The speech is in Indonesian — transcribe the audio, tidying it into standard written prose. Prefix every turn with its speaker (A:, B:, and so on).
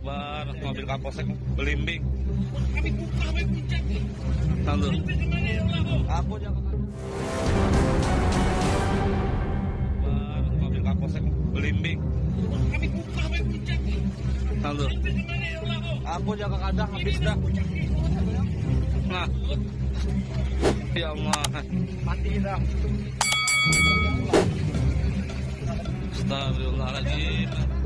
A: Akbar, mobil Kapolsek belimbing.
B: Kami buka puncak.
A: Lalu,
B: Aku jangan.
A: Akbar, mobil Kapolsek belimbing.
B: Kami buka puncak.
A: Lalu,
B: Aku jaga kadang habis dah.
A: nah, ya Allah,
B: Mati dah.
A: astagfirullahaladzim.